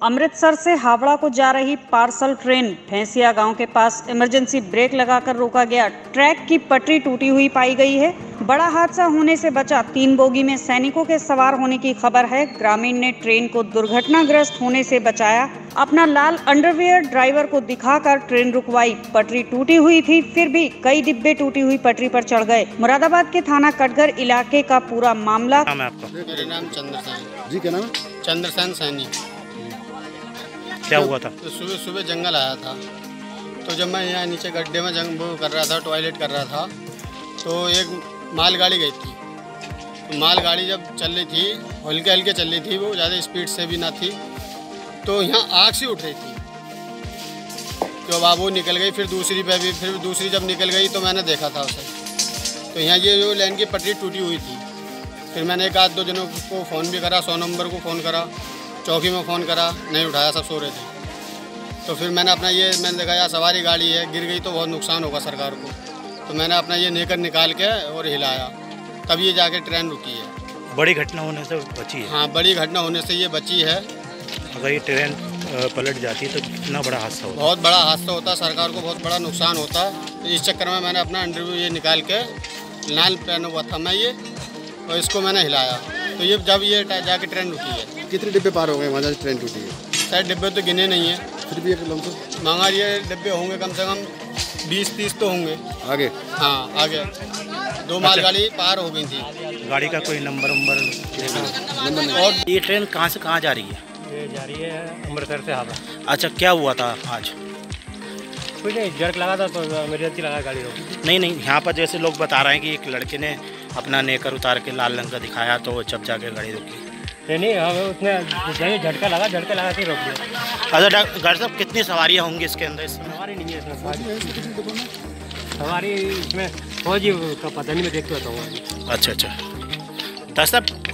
अमृतसर से हावड़ा को जा रही पार्सल ट्रेन भैंसिया गांव के पास इमरजेंसी ब्रेक लगाकर रोका गया। ट्रैक की पटरी टूटी हुई पाई गई है। बड़ा हादसा होने से बचा। 3 बोगी में सैनिकों के सवार होने की खबर है। ग्रामीण ने ट्रेन को दुर्घटनाग्रस्त होने से बचाया। अपना लाल अंडरवियर ड्राइवर को दिखाकर ट्रेन रुकवाई। पटरी टूटी हुई थी, फिर भी कई डिब्बे टूटी हुई पटरी पर चढ़ गए। मुरादाबाद के थाना कटघर इलाके का पूरा मामला। मेरा नाम चंद्रसेन जी। क्या नाम है? चंद्रसेन सैनी। क्या हुआ था? तो सुबह सुबह जंगल आया था, तो जब मैं यहाँ नीचे गड्ढे में वो कर रहा था, टॉयलेट कर रहा था, तो एक मालगाड़ी गई थी। तो मालगाड़ी जब चल रही थी, हल्के हल्के चल रही थी, वो ज़्यादा स्पीड से भी ना थी, तो यहाँ आग सी उठ रही थी। तो अब वो निकल गई, फिर दूसरी पे भी, फिर दूसरी जब निकल गई तो मैंने देखा था उसे। तो यहाँ ये जो लाइन की पटरी टूटी हुई थी। फिर मैंने एक आध दो जनों को फ़ोन भी करा, 100 नंबर को फ़ोन करा, चौकी में फ़ोन करा, नहीं उठाया, सब सो रहे थे। तो फिर मैंने देखा यार सवारी गाड़ी है, गिर गई तो बहुत नुकसान होगा सरकार को। तो मैंने अपना ये नेकर निकाल के और हिलाया, तब ये जाके ट्रेन रुकी है। बड़ी घटना होने से बची है। हाँ, बड़ी घटना होने से ये बची है। अगर ये ट्रेन पलट जाती तो कितना बड़ा हादसा होता। बहुत बड़ा हादसा होता, सरकार को बहुत बड़ा नुकसान होता। तो इस चक्कर में मैंने अपना इंटरव्यू ये निकाल के, लाल पहना हुआ था मैं ये, और इसको मैंने हिलाया, तो ये जब ये जाके ट्रेन रुकी है। कितने डिब्बे पार हो गए वहाँ से ट्रेन टूटी है? शायद डिब्बे तो गिने नहीं है, फिर भी एक लमसम मांगा ये डिब्बे होंगे कम से कम 20-30 तो होंगे आगे। हाँ, आगे 2 मालगाड़ी पार हो गई थी। गाड़ी का कोई नंबर और ये ट्रेन कहाँ से कहाँ जा रही है? ये जा रही है अमृतसर से हावड़ा। अच्छा, क्या हुआ था आज? कुछ नहीं, जर्क लगा था तो इमरजेंसी लगा गाड़ी रोक। नहीं, यहाँ पर जैसे लोग बता रहे हैं कि एक लड़के ने अपना नेकर उतार के लाल रंग का दिखाया, तो जब जाके गाड़ी रुकी। नहीं, हमें उसने झटका लगा के रोक दिया। अच्छा डॉक्टर साहब, कितनी सवारियाँ होंगी इसके अंदर इस समय? सवारी नहीं है इसमें, सवारी इसमें फौजी का पता नहीं, मैं देखते रहता हूँ। अच्छा, डॉक्टर साहब